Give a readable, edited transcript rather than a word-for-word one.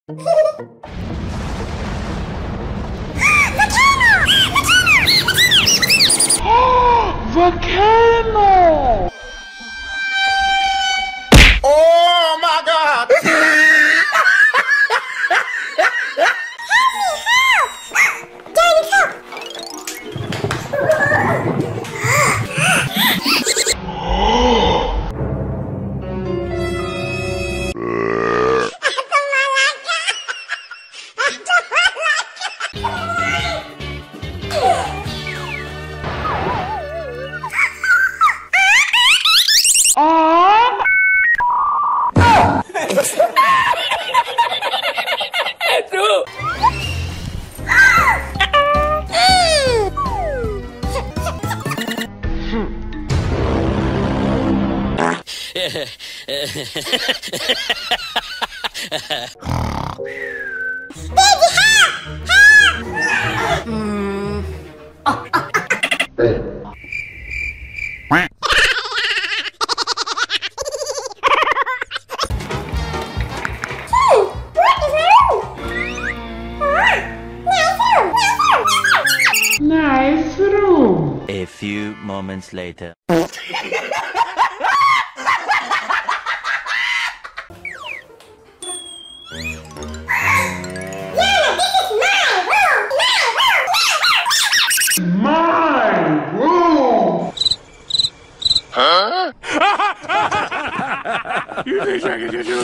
Volcano! Oh my God! Nice room. A few moments later. My room. Huh? You think I can do